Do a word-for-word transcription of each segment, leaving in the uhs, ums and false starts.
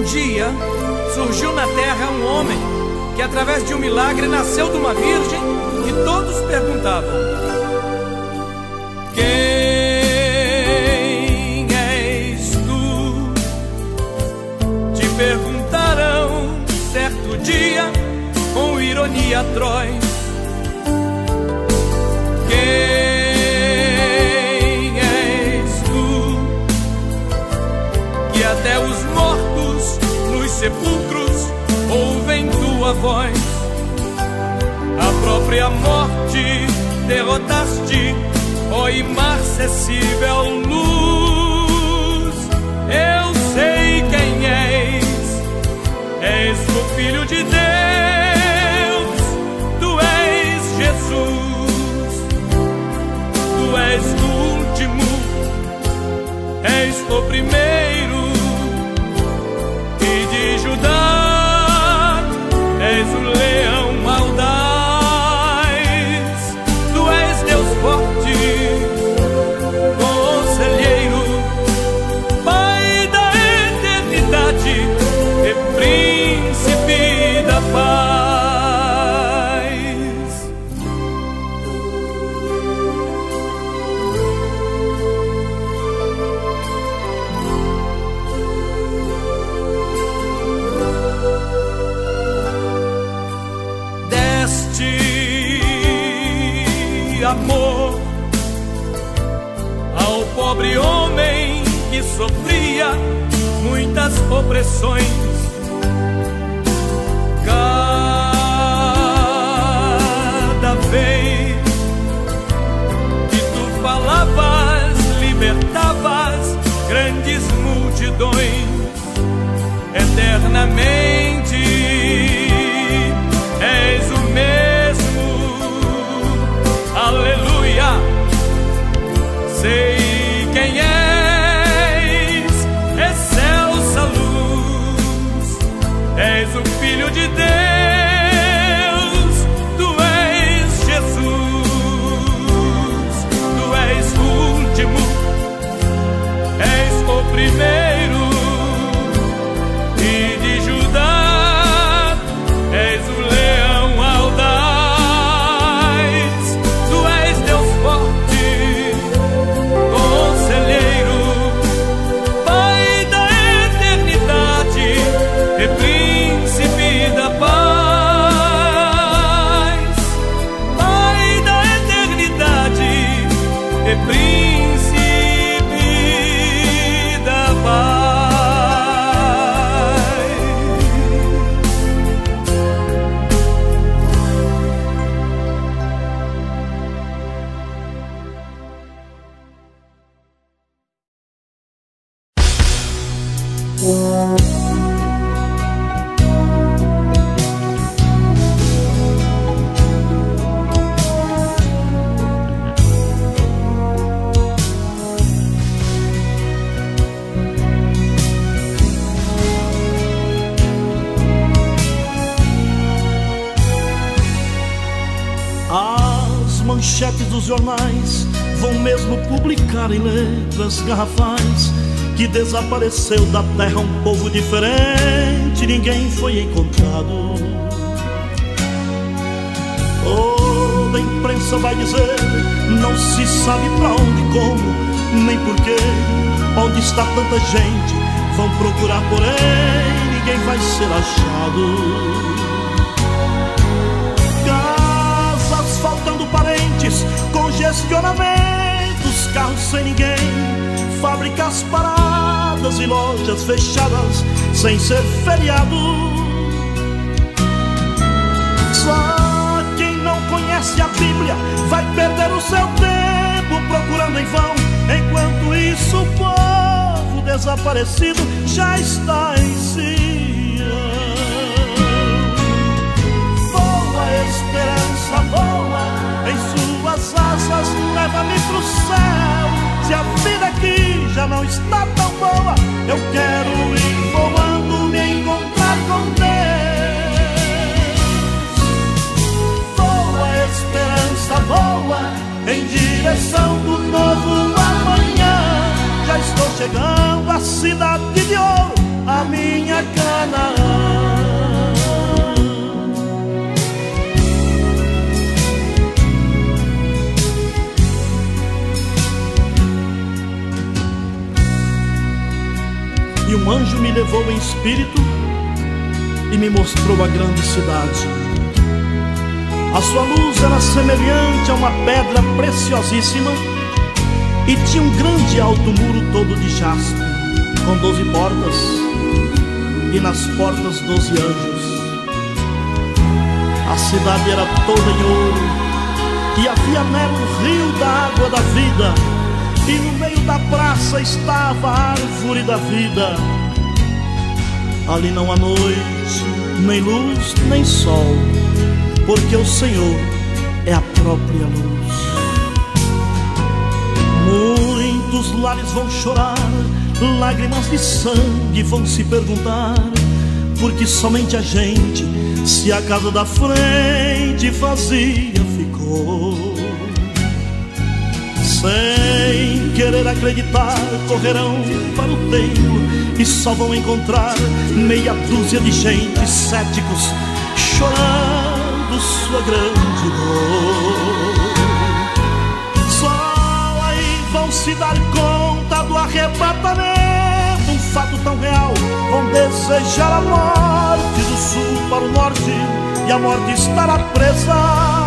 dia surgiu na terra um homem que através de um milagre nasceu de uma virgem, e todos perguntavam: quem és tu? Te perguntarão certo dia com ironia atroz. Quem és tu? Que até os mortos nos sepulcros ouvem tua voz. A própria morte derrotaste, ó imarcessível luz. Eu sei quem és, és o Filho de Deus. Tu és Jesus, tu és o último, és o primeiro, e de Judá és o leão audaz. Tu és Deus forte, conselheiro, Pai da eternidade e príncipe da paz. Amor ao pobre homem que sofria muitas opressões. Cada vez que tu falavas, libertavas grandes multidões. Eternamente és o mesmo. Aleluia, sei quem és, excelsa luz, és o Filho de Deus. Tu és Jesus, tu és o último, és o primeiro, e de Judá és o leão audaz. Manchetes dos jornais vão mesmo publicar em letras garrafais que desapareceu da terra um povo diferente, ninguém foi encontrado. Toda a imprensa vai dizer, não se sabe pra onde, como, nem porquê. Onde está tanta gente, vão procurar, porém ninguém vai ser achado. Faltando parentes, congestionamentos, carros sem ninguém, fábricas paradas e lojas fechadas sem ser feriado. Só quem não conhece a Bíblia vai perder o seu tempo procurando em vão. Enquanto isso o povo desaparecido já está em Sião. Voa, esperança, voa, em suas asas leva-me pro céu. Se a vida aqui já não está tão boa, eu quero ir voando, me encontrar com Deus. Voa, esperança, voa, em direção do novo amanhã. Já estou chegando à cidade de ouro, a minha casa E um anjo me levou em espírito e me mostrou a grande cidade. A sua luz era semelhante a uma pedra preciosíssima e tinha um grande e alto muro todo de jaspe, com doze portas, e nas portas doze anjos. A cidade era toda em ouro, e havia nela um rio da água da vida, e no meio da praça estava a árvore da vida. Ali não há noite, nem luz, nem sol, porque o Senhor é a própria luz. Muitos lares vão chorar, lágrimas de sangue vão se perguntar, porque somente a gente, se a casa da frente vazia ficou. Sem querer acreditar, correrão para o templo e só vão encontrar meia dúzia de gente céticos, chorando sua grande dor. Só aí vão se dar conta do arrebatamento, um fato tão real. Vão desejar a morte do sul para o norte, e a morte estará presa.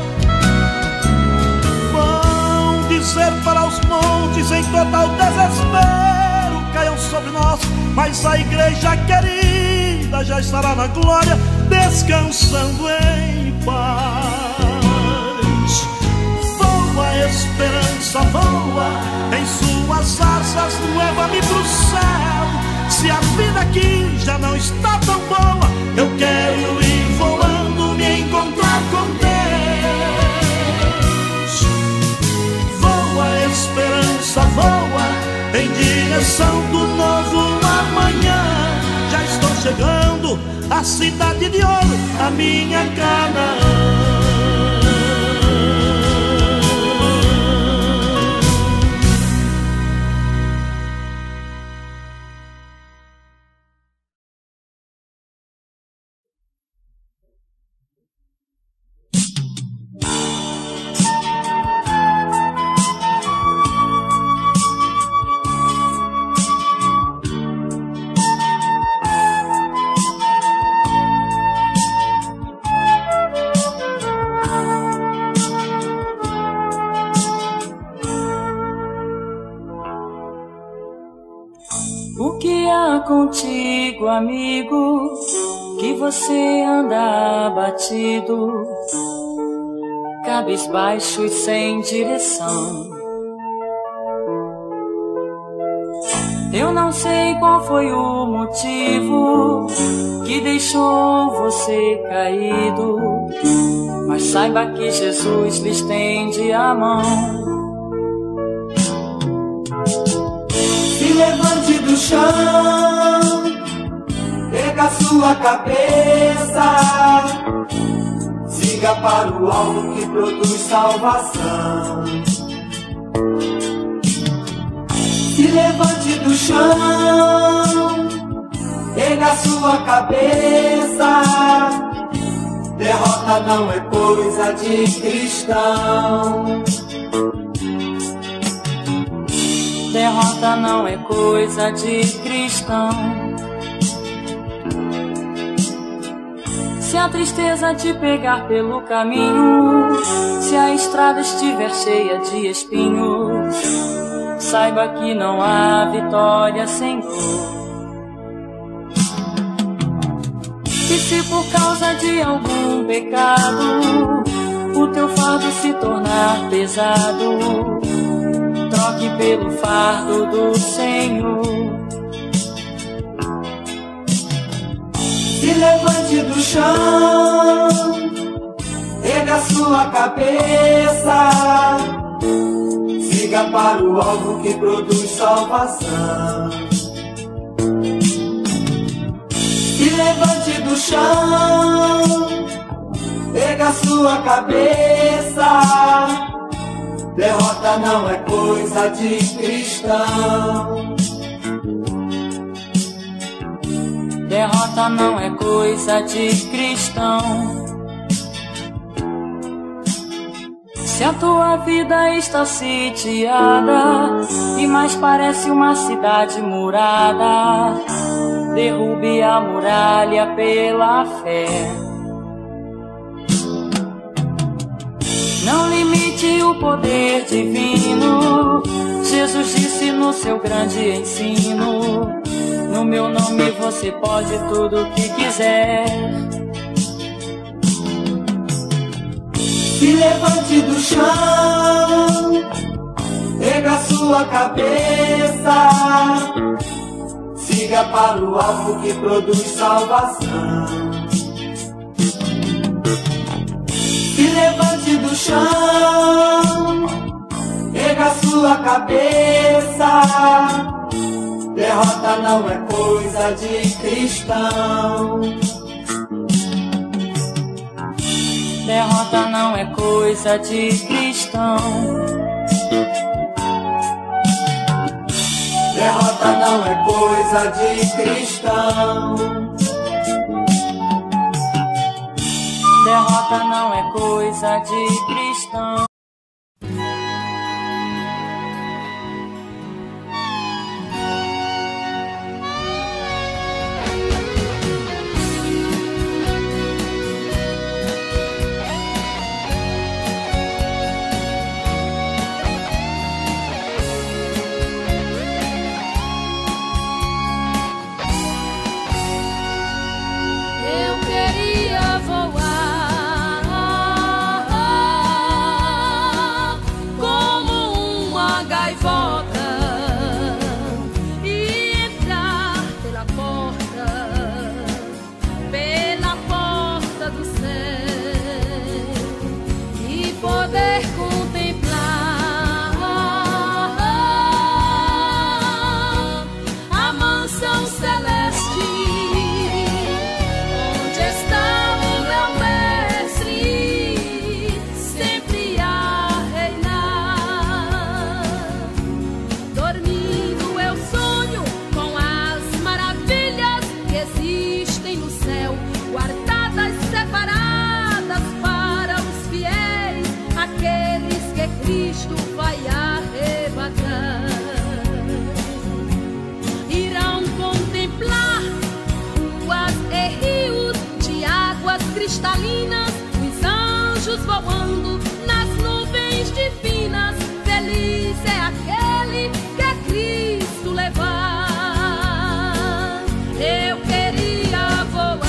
Vão dizer para os montes em total desespero: caiam sobre nós, mas a igreja querida já estará na glória, descansando em paz. Voa, esperança, voa, em suas asas leva-me pro céu. Se a vida aqui já não está tão boa, eu quero ir voando, me encontrar com Deus. Voa, esperança, voa, em direção do novo amanhã. Já estou chegando à cidade de ouro, a minha Canaã. Contigo, amigo, que você anda abatido, cabisbaixo e sem direção. Eu não sei qual foi o motivo que deixou você caído, mas saiba que Jesus lhe estende a mão. Se levante do chão, pega a sua cabeça, siga para o alvo que produz salvação. Se levante do chão, pega a sua cabeça, derrota não é coisa de cristão. Derrota não é coisa de cristão. Se a tristeza te pegar pelo caminho, se a estrada estiver cheia de espinhos, saiba que não há vitória sem dor. E se por causa de algum pecado o teu fardo se tornar pesado, troque pelo fardo do Senhor. Se levante do chão, erga a sua cabeça, siga para o alvo que produz salvação. Se levante do chão, erga a sua cabeça, derrota não é coisa de cristão. Derrota não é coisa de cristão. Se a tua vida está sitiada e mais parece uma cidade murada, derrube a muralha pela fé. Não limite o poder divino. Jesus disse no seu grande ensino: no meu nome você pode tudo o que quiser. Se levante do chão, erga sua cabeça, siga para o alvo que produz salvação. Se levante do chão, erga sua cabeça, derrota não é coisa de cristão. Derrota não é coisa de cristão. Derrota não é coisa de cristão. Derrota não é coisa de cristão. Cristalinas, os anjos voando nas nuvens divinas. Feliz é aquele que a Cristo levar. Eu queria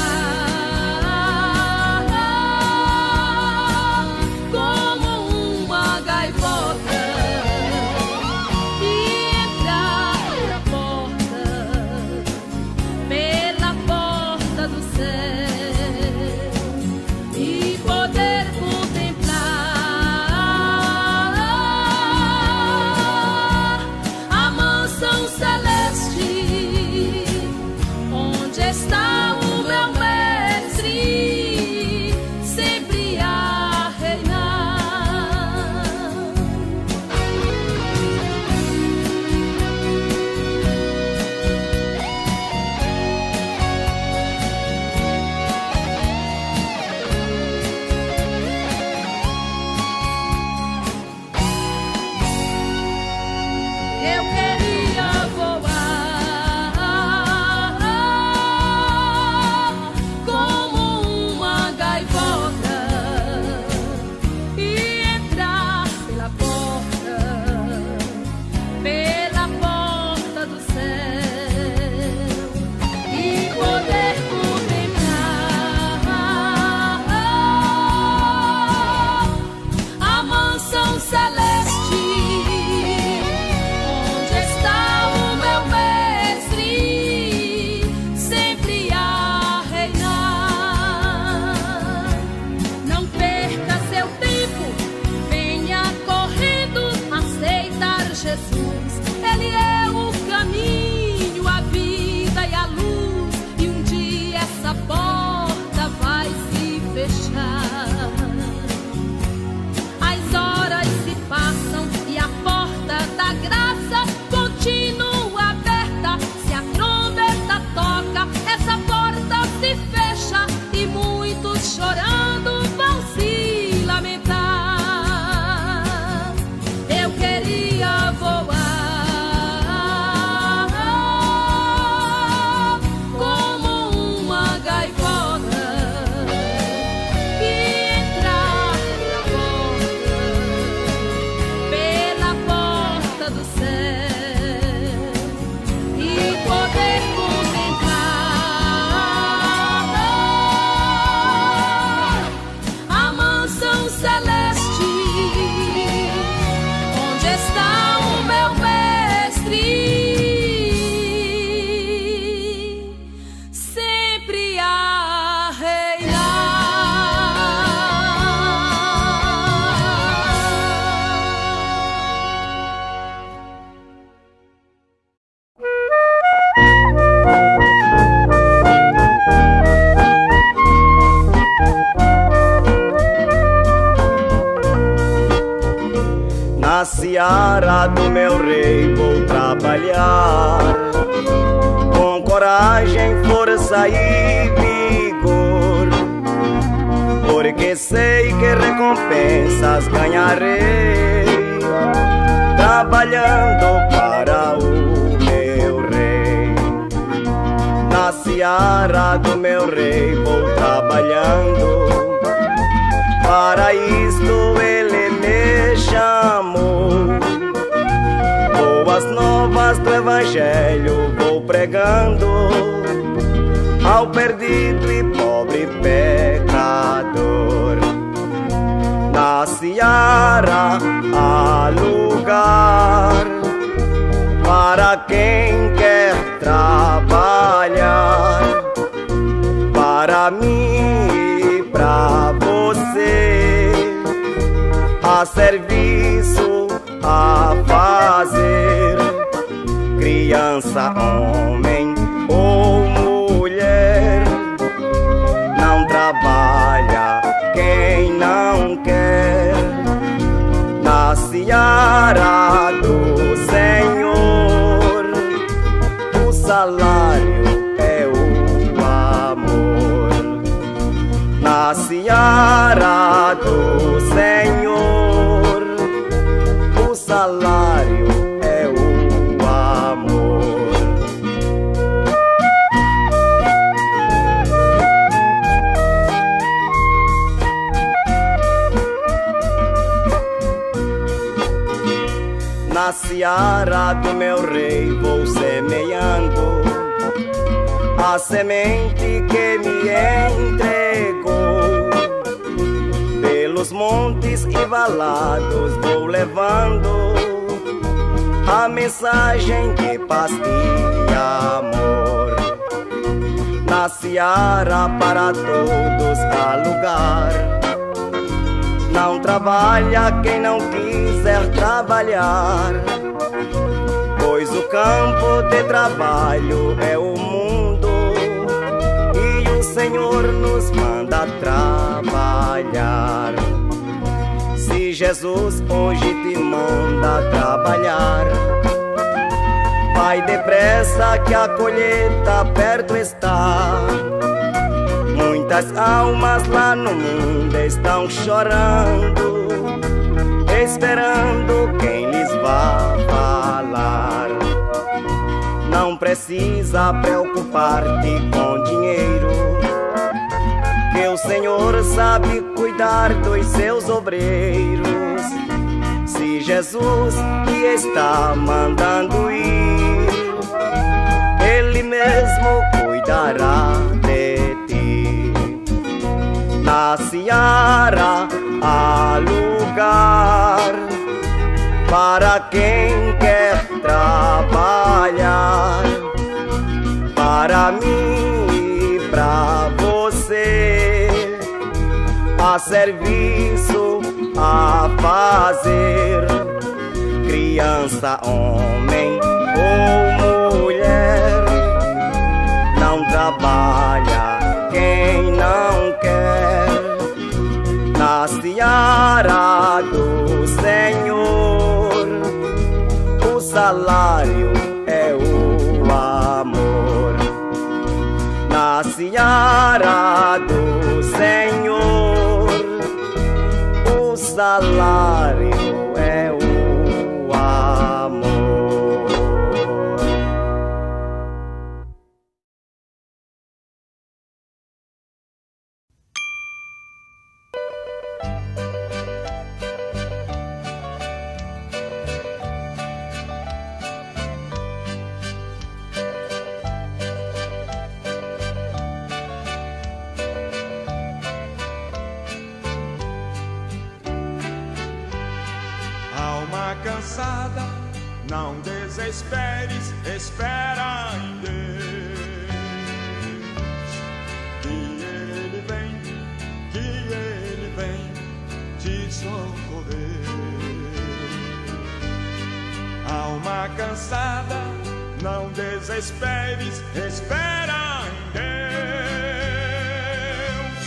voar como uma gaivota e entrar pela porta, pela porta do céu. Chorando vão se lamentar. seara do meu rei vou trabalhar, com coragem, força e vigor, porque sei que recompensas ganharei, trabalhando para o meu rei. Na seara do meu rei vou trabalhando, para isto ele me chamou. Boas novas do evangelho vou pregando ao perdido e pobre pecador. Na seara há lugar para quem quer trabalhar, para mim e para você, a serviço a fazer. Criança, homem ou mulher, não trabalha quem não quer. Na seara do Senhor, o salário é o amor. Na seara do Senhor, o salário é o amor. Na seara do meu rei vou semeando a semente que me entregou. Pelos montes e valados vou levando a mensagem de paz e amor. Na seara para todos há lugar, não trabalha quem não quiser trabalhar, pois o campo de trabalho é o mundo e o Senhor nos manda trabalhar. Se Jesus hoje te manda trabalhar, vai depressa que a colheita perto está. Muitas almas lá no mundo estão chorando, esperando quem lhes vá falar. Não precisa preocupar-te com dinheiro, que o Senhor sabe cuidar dos seus obreiros. Se Jesus te está mandando ir, Ele mesmo cuidará de ti. Na seara há lugar para quem quer trabalhar, para mim e para você, a serviço a fazer. Criança, homem ou mulher, não trabalha quem não quer. Na seara do Senhor, o salário é o amor. Na seara do Senhor, o salário é o amor. Cansada, não desesperes, espera em Deus, que Ele vem, que Ele vem te socorrer. Alma cansada, não desesperes, espera em Deus,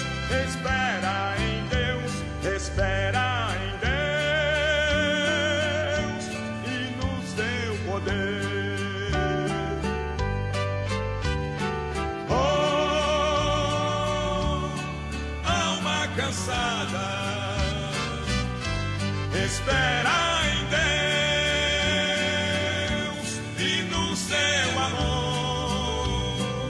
espera em Deus, espera em Deus. poder. Oh, alma cansada, espera em Deus e no seu amor.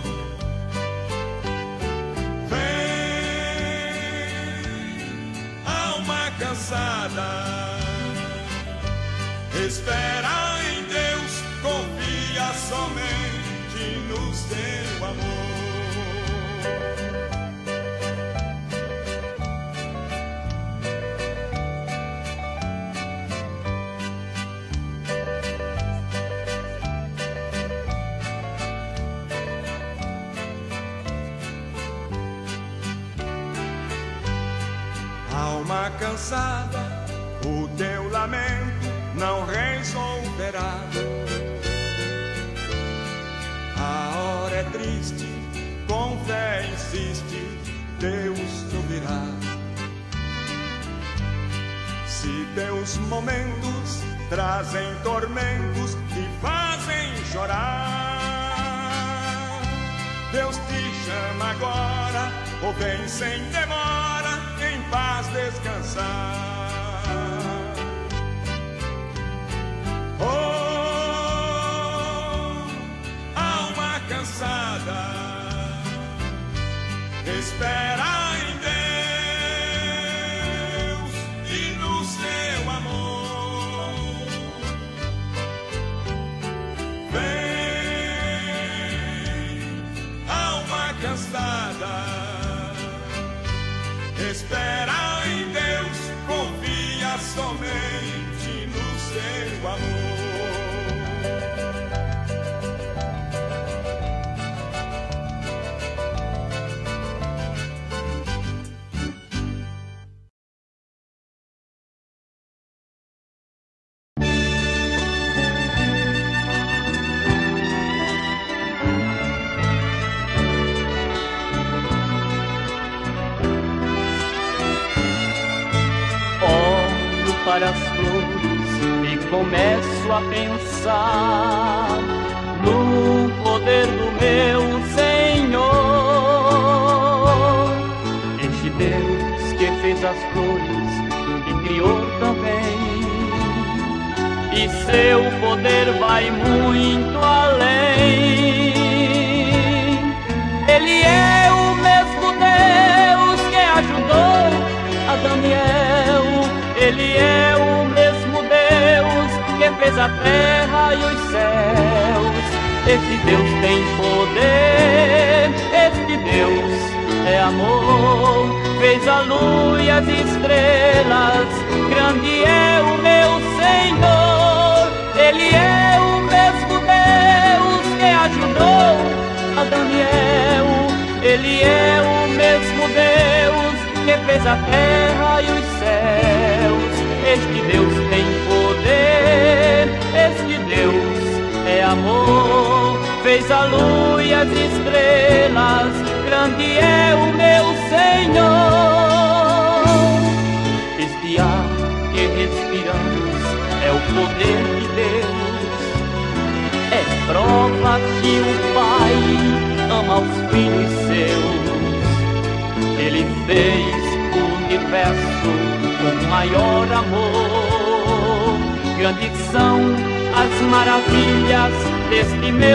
Vem, alma cansada, espera em Deus, confia somente no seu amor. Alma cansada, o teu lamento não resolverá. A hora é triste, com fé insiste, Deus ouvirá. Se teus momentos trazem tormentos e fazem chorar, Deus te chama agora, ou vem sem demora, em paz descansar. Espera em Deus e no seu amor. Vem, alma cansada, espera em Deus, confia somente no seu amor. Para as flores e começo a pensar no poder do meu Senhor. Este Deus que fez as flores e criou também, e seu poder vai muito além. Ele é o mesmo Deus que ajudou a Daniel. Ele é o mesmo Deus que fez a terra e os céus. Este Deus tem poder, este Deus é amor. Fez a luz e as estrelas, grande é o meu Senhor. Ele é o mesmo Deus que ajudou a Daniel. Ele é o mesmo Deus que fez a terra e os céus. Este Deus tem poder, este Deus é amor. Fez a luz e as estrelas, grande é o meu Senhor. Este ar que respiramos é o poder de Deus. É prova que o Pai ama os filhos seus. Ele fez o universo com maior amor. Grandes são as maravilhas deste meu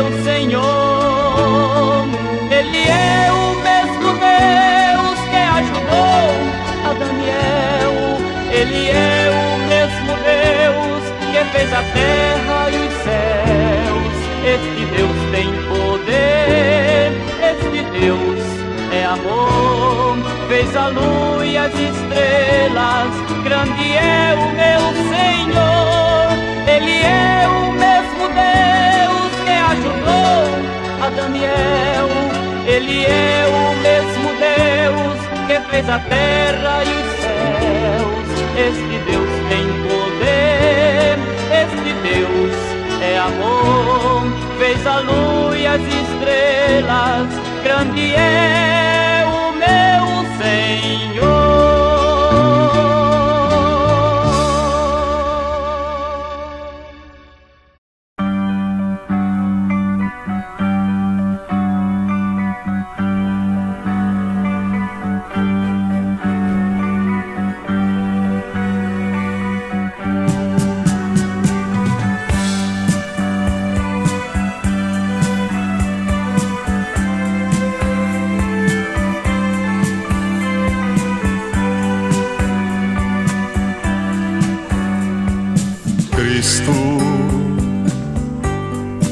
Senhor. Ele é o mesmo Deus que ajudou a Daniel. Ele é o mesmo Deus que fez a terra e os céus. Este Deus tem poder, este Deus é amor. Fez a luz e as estrelas, grande é o meu Senhor. Ele é o mesmo Deus que ajudou a Daniel. Ele é o mesmo Deus que fez a terra e os céus. Este Deus tem poder, este Deus é amor. Fez a luz e as estrelas, grande é o meu Senhor.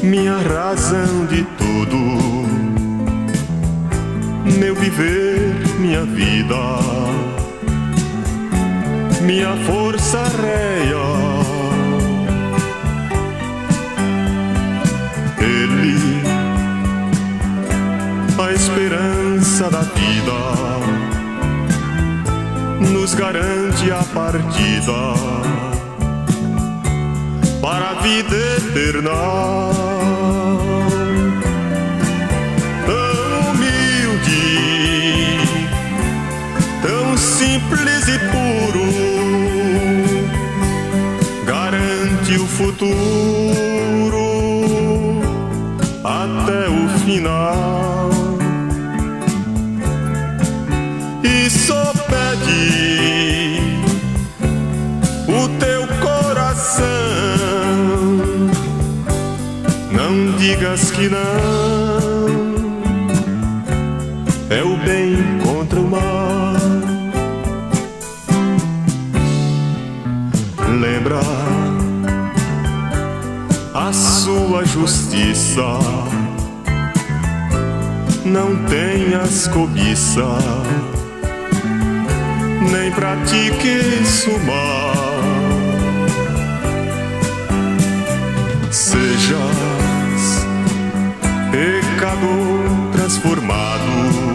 minha razão de tudo, meu viver, minha vida, minha força réia. Ele, a esperança da vida, nos garante a partida para a vida eterna. Tão humilde, tão simples e puro, garante o futuro até o final. E só pede o teu coração, não digas que não, é o bem contra o mal. Lembra a sua justiça, não tenhas cobiça, nem pratiques o mal. Sejas pecador transformado,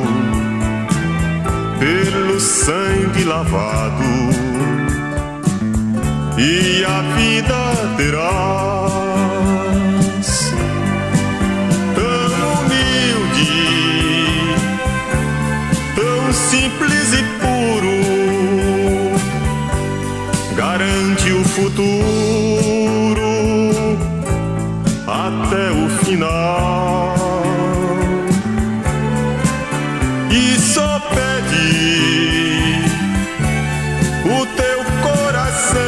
pelo sangue lavado, e a vida terás. Tão humilde, tão simples e puro, garante o futuro até o final. E só pede o teu coração,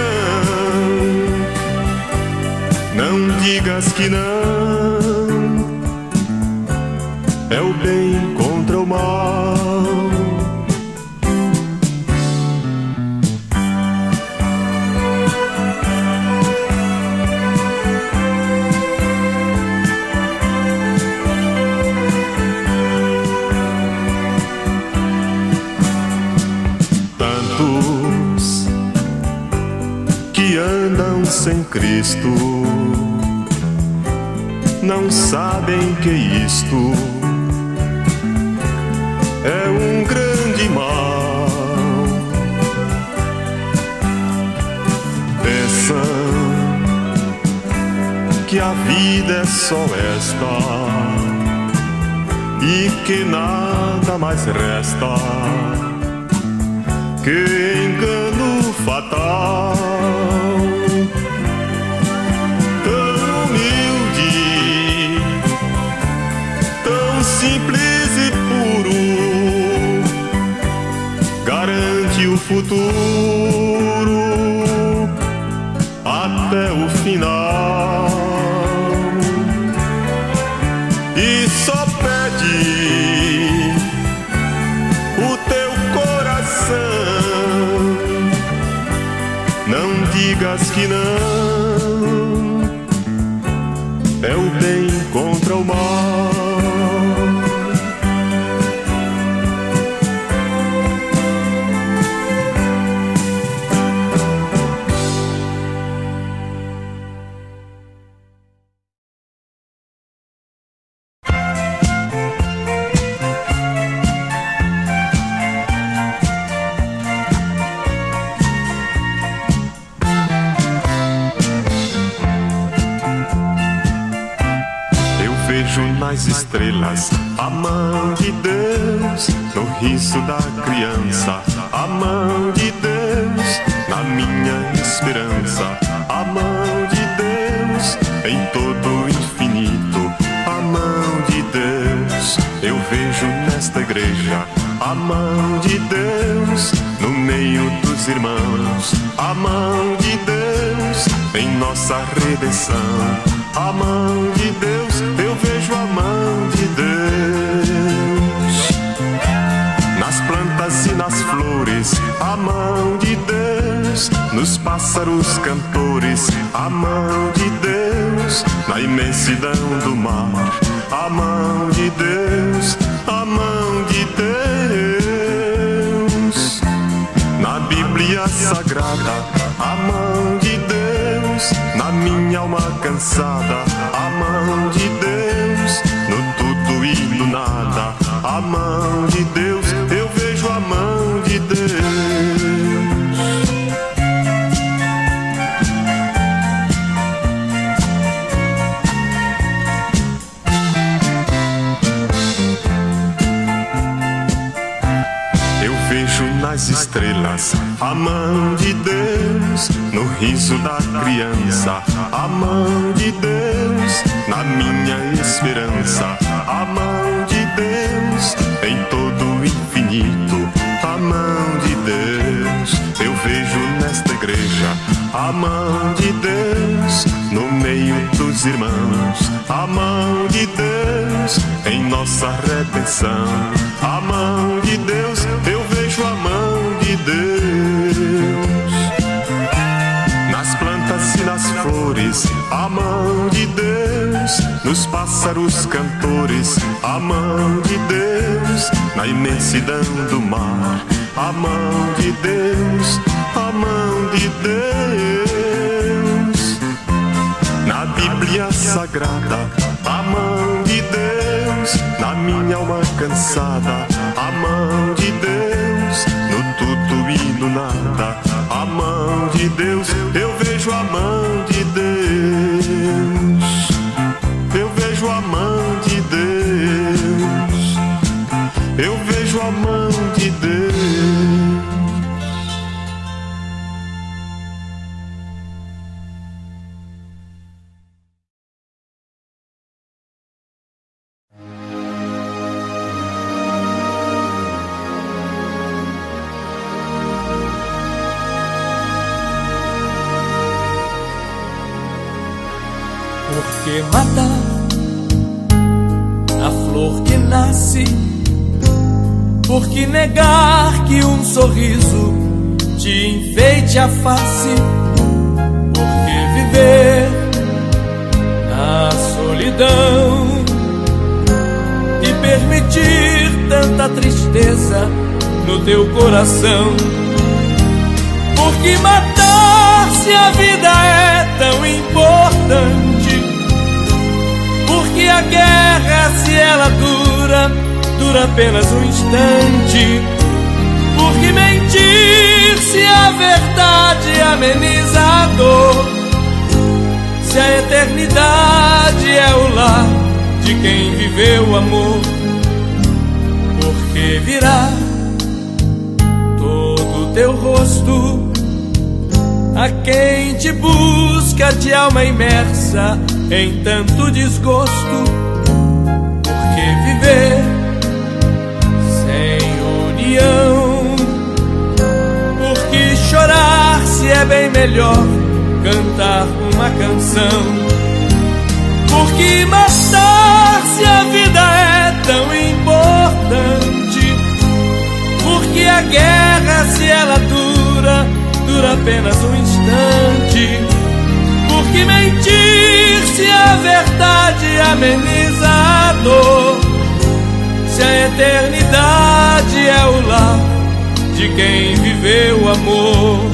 não digas que não, é o bem contra o mal. Sem Cristo não sabem que isto é um grande mal. Pensam que a vida é só esta e que nada mais resta que engano fatal. Simples e puro, garante o futuro até o final. E só pede o teu coração, não digas que não, é o bem contra o mal. Nas estrelas, a mão de Deus, no riso da criança, a mão de Deus, na minha esperança, a mão de Deus, em todo o infinito, a mão de Deus, eu vejo nesta igreja, a mão de Deus, no meio dos irmãos, a mão de Deus, em nossa redenção, a mão de Deus, eu vejo a mão de Deus, nas plantas e nas flores, a mão de Deus, nos pássaros cantores, a mão de Deus, Deus, na imensidão do mar. A mão de Deus, a mão de Deus. Na Bíblia Sagrada, a mão de Deus. Na minha alma cansada, a mão de Deus. No tudo e no nada, a mão de Deus. Eu vejo a mão de Deus. Nas estrelas, a mão de Deus, no riso da criança, a mão de Deus, na minha esperança, a mão de Deus, em todo o infinito, a mão de Deus, eu vejo nesta igreja, a mão de Deus, no meio dos irmãos, a mão de Deus, em nossa redenção, a mão de Deus, eu vejo a mão de Deus. Nas plantas e nas flores, a mão de Deus. Nos pássaros cantores, a mão de Deus. Na imensidão do mar, a mão de Deus, a mão de Deus. Na Bíblia Sagrada, a mão de Deus. Na minha alma cansada, a mão de Deus. No tudo e no nada, a mão de Deus. Eu vejo a mão de Deus. Eu vejo a mão de Deus. Eu vejo a mão de Deus. Por que matar a flor que nasce? Por que negar que um sorriso te enfeite a face? Por que viver na solidão e permitir tanta tristeza no teu coração? Por que matar se a vida é tão importante? Porque a guerra, se ela dura, dura apenas um instante. Por que mentir se a verdade ameniza a dor? Se a eternidade é o lar de quem viveu o amor? Por que virar todo o teu rosto a quem te busca de alma imersa em tanto desgosto? Por que viver sem união? Por que chorar se é bem melhor cantar uma canção? Por que matar se a vida é tão importante? Por que a guerra, se ela dura, dura apenas um instante? Por que mentir se a verdade ameniza a dor? Se a eternidade é o lar de quem viveu o amor?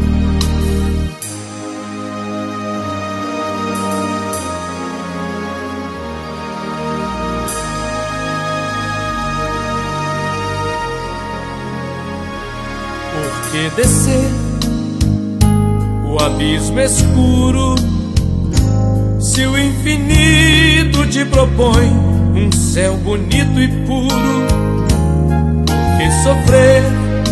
Por que descer o abismo escuro, se o infinito te propõe um céu bonito e puro? Por que sofrer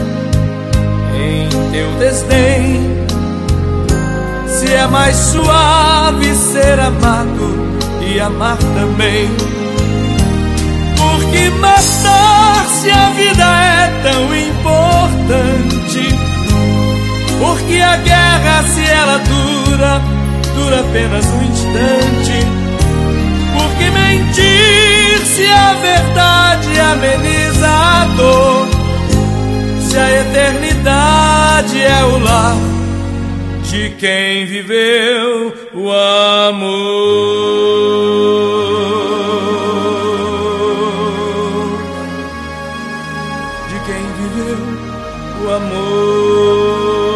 em teu desdém, se é mais suave ser amado e amar também? Por que matar se a vida é tão importante? Porque a guerra, se ela dura, dura apenas um instante. Por que mentir se a verdade ameniza a dor? Se a eternidade é o lar de quem viveu o amor, de quem viveu o amor.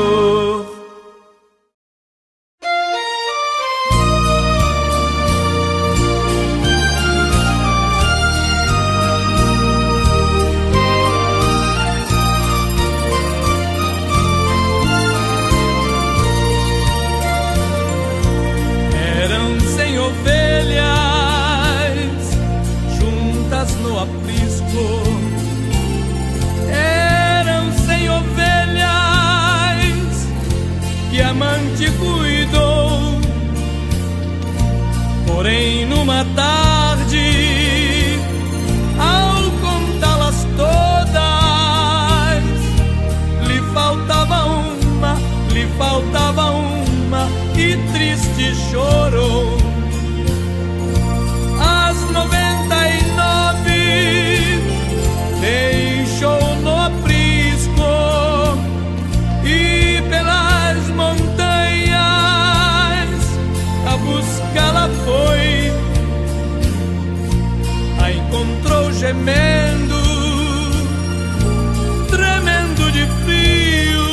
Eram cem ovelhas que a amante cuidou, porém numa tarde, ao contá-las todas, lhe faltava uma, lhe faltava uma, e triste chorou. As noventa e nove deixou no aprisco e pelas montanhas a buscá-la foi. A encontrou gemendo, tremendo de frio,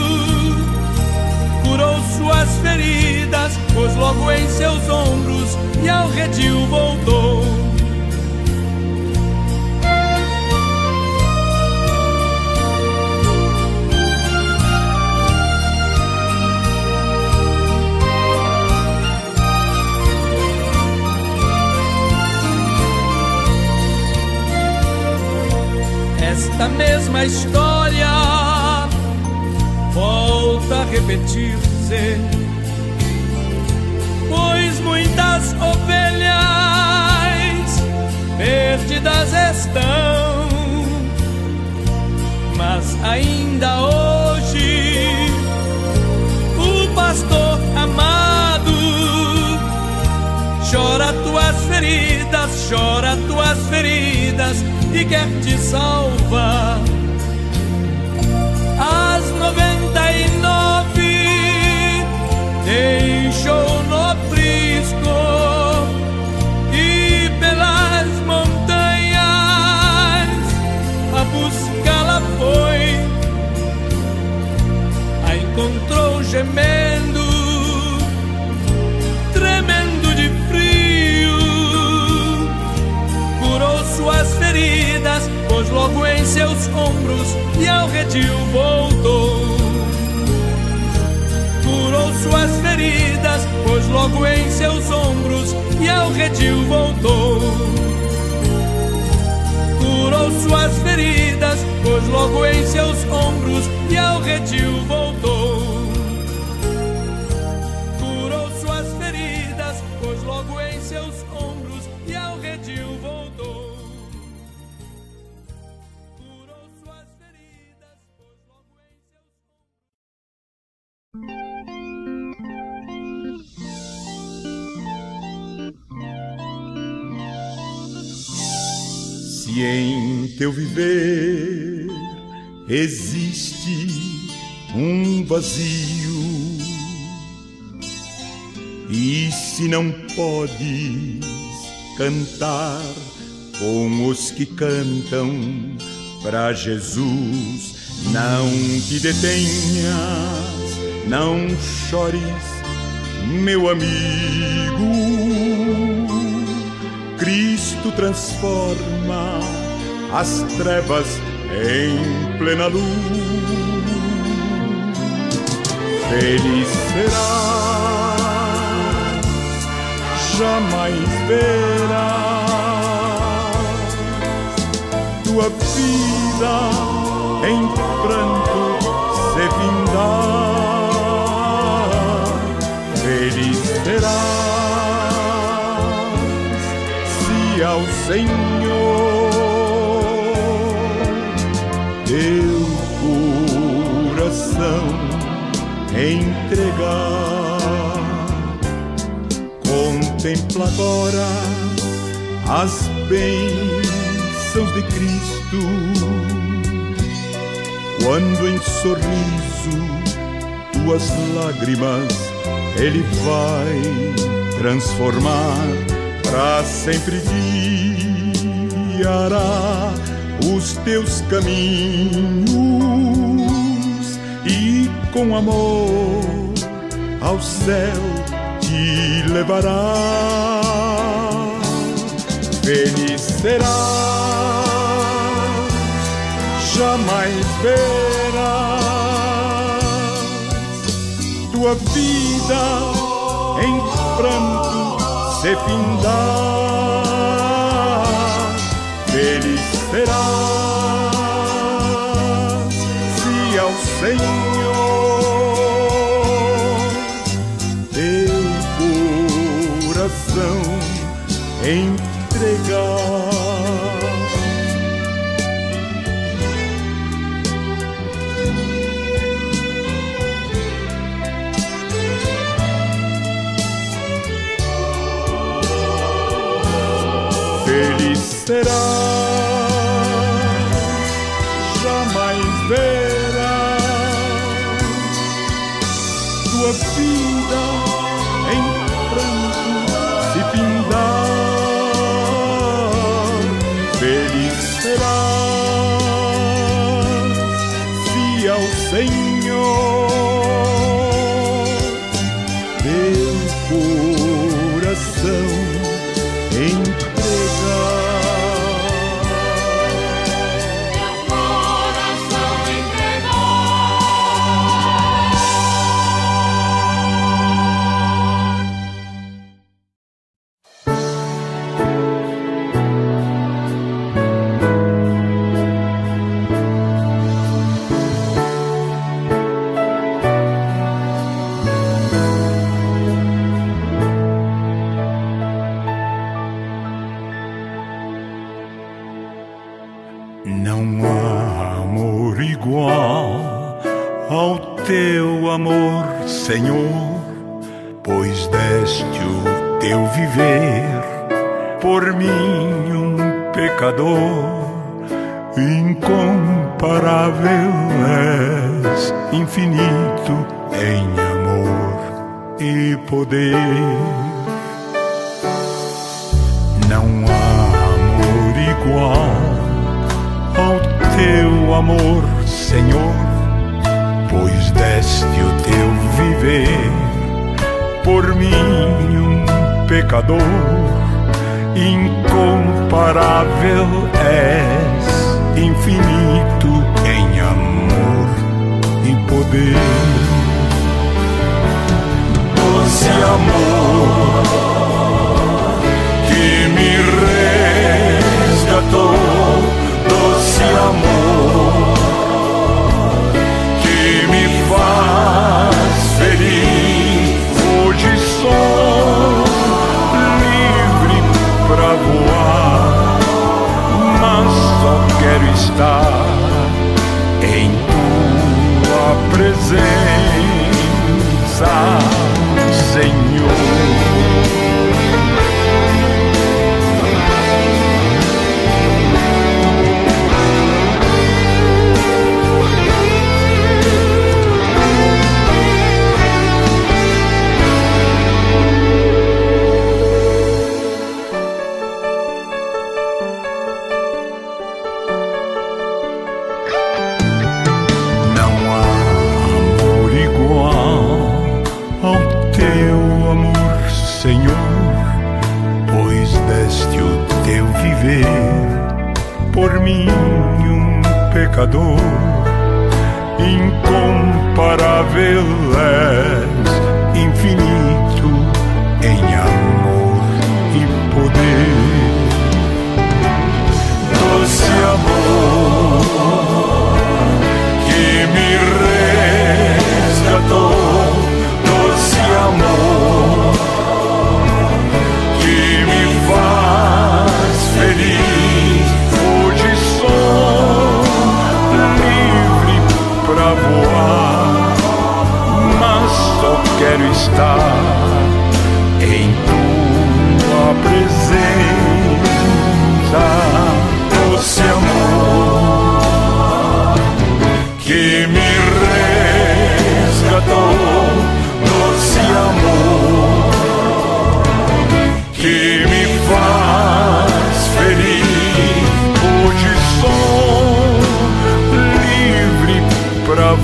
curou suas feridas, pôs logo em seus ombros e ao redil voltou. Esta mesma história volta a repetir-se, pois muitas ovelhas perdidas estão, mas ainda hoje o pastor amado chora tuas feridas, chora tuas feridas e quer te salvar. As noventa e nove deixou no aprisco e pelas montanhas a buscá-la foi. A encontrou gemendo, tremendo de frio, curou suas feridas, pôs logo em seus ombros e ao redil voltou. Curou suas feridas, pôs logo em seus ombros e ao redil voltou. Curou suas feridas, pôs logo em seus ombros e ao redil voltou. Curou suas feridas, pôs logo em seus ombros e ao redil voltou. Se em teu viver existe um vazio, e se não podes cantar com os que cantam pra Jesus, não te detenhas, não chores, meu amigo. Cristo transforma as trevas em plena luz. Feliz serás, jamais verás tua vida em pranto se findar. Feliz serás ao Senhor teu coração entregar. Contempla agora as bênçãos de Cristo, quando em sorriso tu tuas lágrimas Ele vai transformar, pra sempre guiará os teus caminhos e com amor ao céu te levará. Feliz serás, jamais verás tua vida em pranto se findar. Feliz serás se ao Senhor teu coração entregar. Feliz serás, jamais verás tua vida em pranto se findar. Feliz serás se ao Senhor teu coração entregar. Não há amor igual ao teu amor, Senhor, pois deste o teu viver por mim, um pecador. Incomparável és, infinito em amor e poder. Não há amor igual ao teu amor, Senhor, pois deste o teu viver por mim, um pecador. Incomparável és, infinito em amor e poder. Doce amor que me resgatou, doce amor que me faz feliz. Hoje sou livre pra voar, mas só quero estar em tua presença, Senhor. Por mim, um pecador. Incomparável és, infinito em amor e poder. Doce amor que me resgatou, doce amor que me faz feliz. Hoje sou livre pra voar, mas só quero estar em tua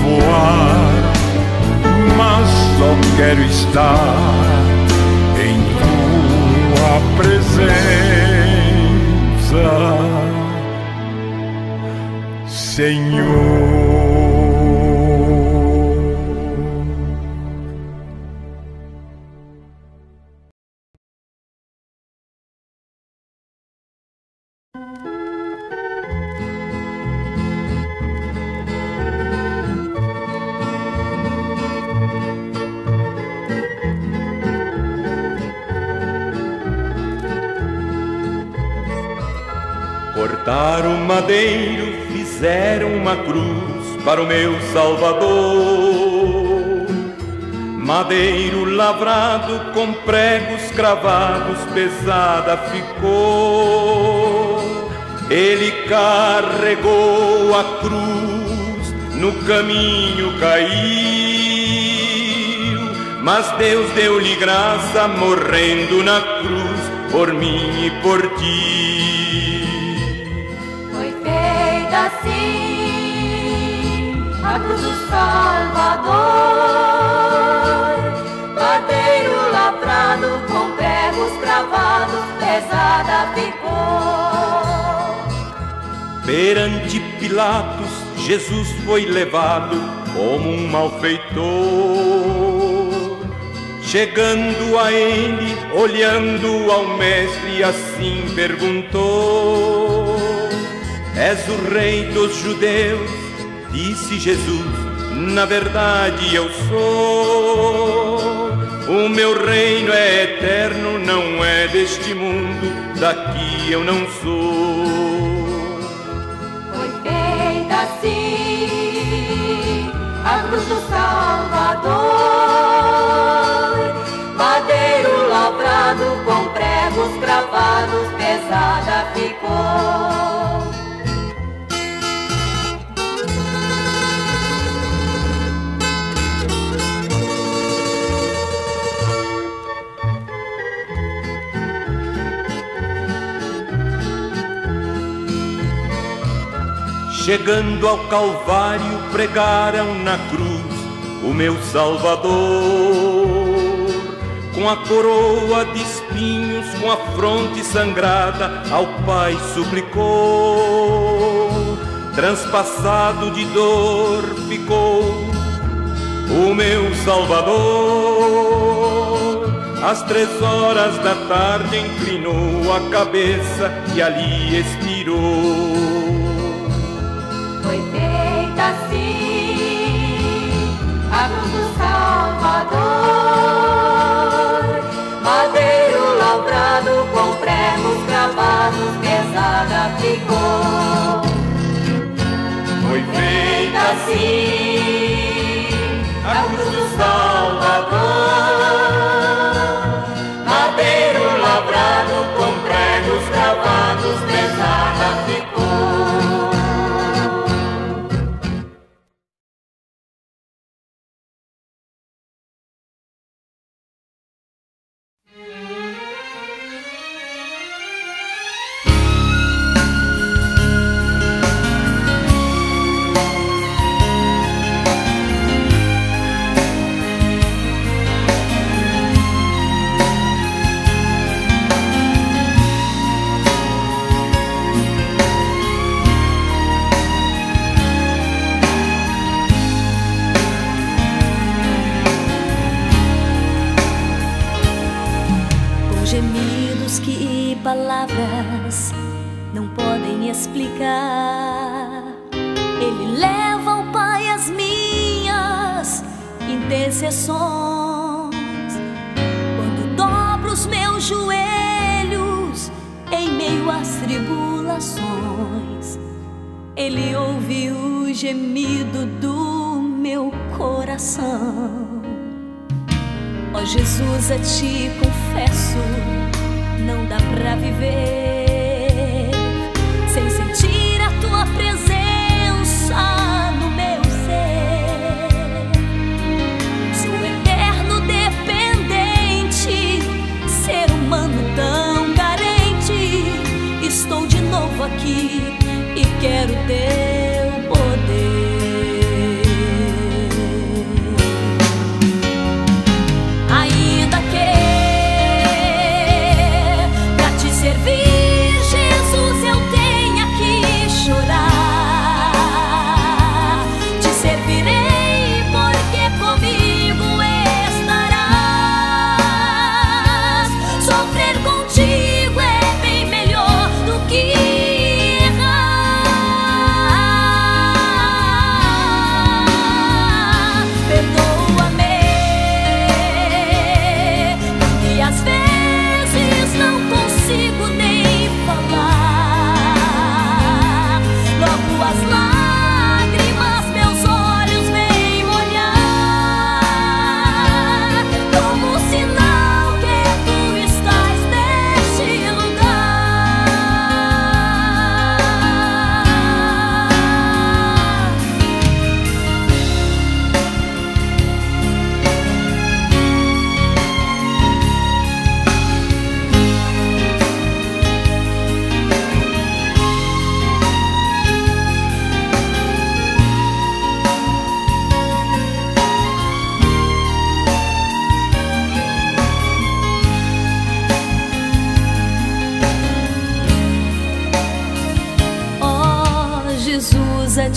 voar, mas só quero estar em tua presença, Senhor. Cortaram o madeiro, fizeram uma cruz para o meu Salvador. Madeiro lavrado com pregos cravados, pesada ficou. Ele carregou a cruz, no caminho caiu, mas Deus deu-lhe graça, morrendo na cruz, por mim e por ti. Assim, a cruz do Salvador, madeiro lavrado com pregos cravados, pesada ficou. Perante Pilatos, Jesus foi levado como um malfeitor. Chegando a ele, olhando ao mestre, assim perguntou: És o rei dos judeus? Disse Jesus: na verdade eu sou. O meu reino é eterno, não é deste mundo, daqui eu não sou. Foi feita assim a cruz do Salvador, madeiro lavrado com pregos cravados, pesada ficou. Chegando ao Calvário, pregaram na cruz o meu Salvador. Com a coroa de espinhos, com a fronte sangrada, ao Pai suplicou. Transpassado de dor ficou o meu Salvador. Às três horas da tarde inclinou a cabeça e ali expirou. Foi feita assim a cruz do Salvador, madeiro lavrado com pregos cravados, pesada ficou. Foi feita assim a cruz do Salvador, madeiro lavrado com pregos cravados, pesada ficou. Gemidos que palavras não podem explicar. Ele leva ao Pai as minhas intercessões. Quando dobro os meus joelhos em meio às tribulações, Ele ouve o gemido do meu coração. Ó Jesus, a Ti confesso, não dá pra viver sem sentir a Tua presença no meu ser. Sou eterno dependente, ser humano tão carente. Estou de novo aqui e quero Teu poder.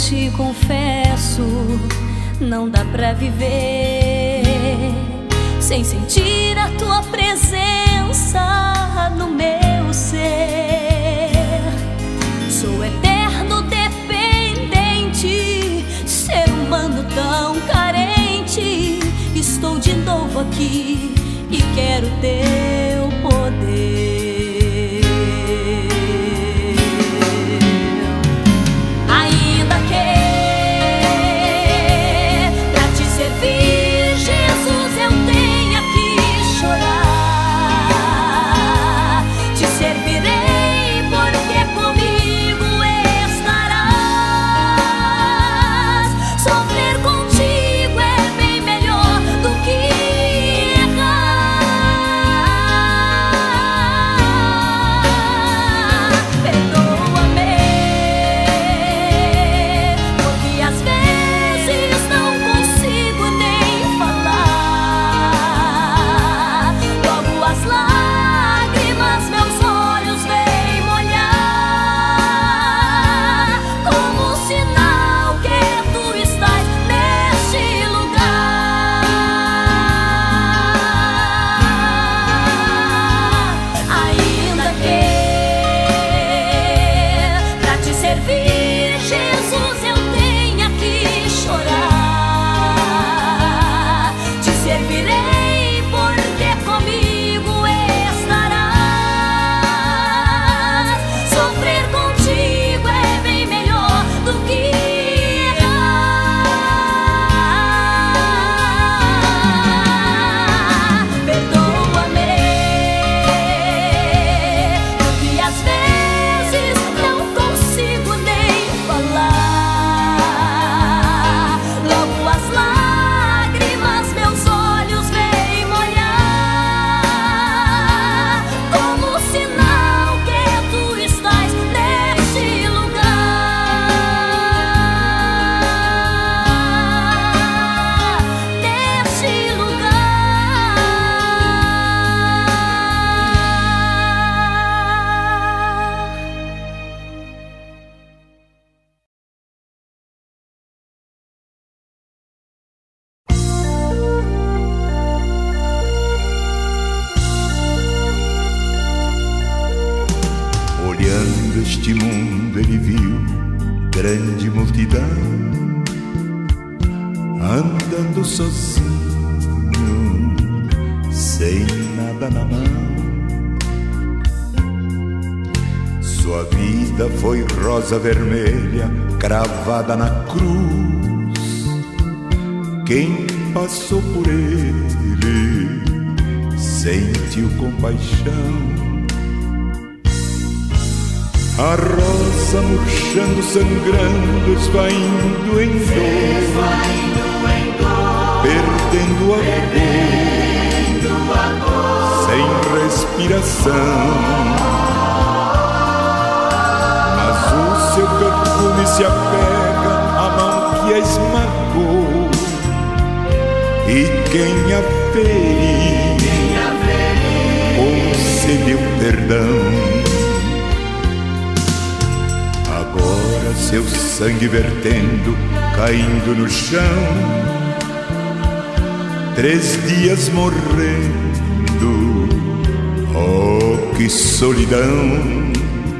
te confesso, não dá pra viver sem sentir a tua presença no meu ser. Sou eterno dependente, ser humano tão carente. Estou de novo aqui e quero teu poder. Ainda que pra te servir, Jesus, eu tenha que chorar, te servirei porque comigo estarás. Sofrer contigo é bem melhor do que este mundo ele viu grande multidão andando sozinho, sem nada na mão. Sua vida foi rosa vermelha cravada na cruz. Quem passou por ele sentiu compaixão. A rosa murchando, sangrando, esvaindo em dor, perdendo a dor, sem respiração. Mas o seu perfume se apega à mão que a esmagou, e quem a feriu concedeu perdão. Agora seu sangue vertendo, caindo no chão, três dias morrendo, oh que solidão.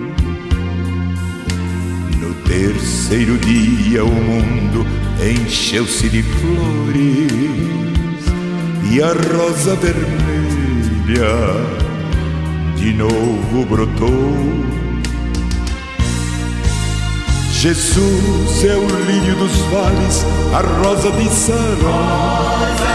No terceiro dia o mundo encheu-se de flores, e a rosa vermelha de novo brotou. Jesus é o lírio dos vales, a rosa de Saron,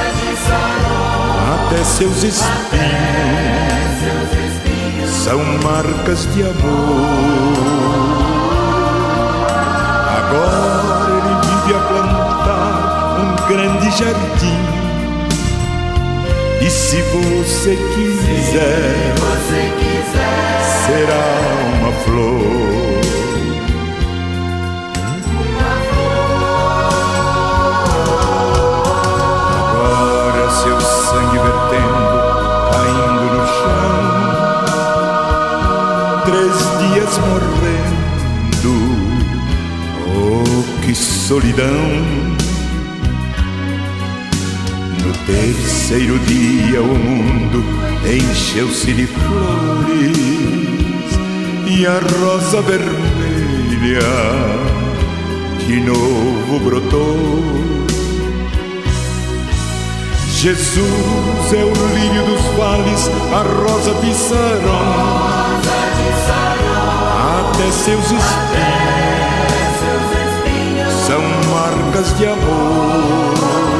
até seus espinhos são marcas de amor. Agora ele vive a plantar um grande jardim, e se você quiser, será uma flor. Seu sangue vertendo, caindo no chão, três dias morrendo, oh que solidão. No terceiro dia o mundo encheu-se de flores e a rosa vermelha de novo brotou. Jesus é o lírio dos vales, a rosa de Saron, até seus espinhos são marcas de amor.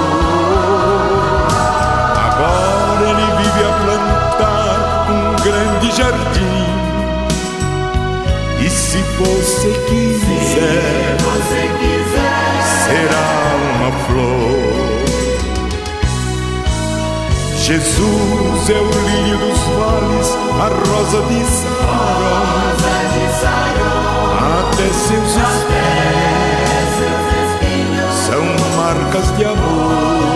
Agora ele vive a plantar um grande jardim, e se você quiser, será uma flor. Jesus é o lírio dos vales, a rosa de Saron, até seus espinhos são marcas de amor.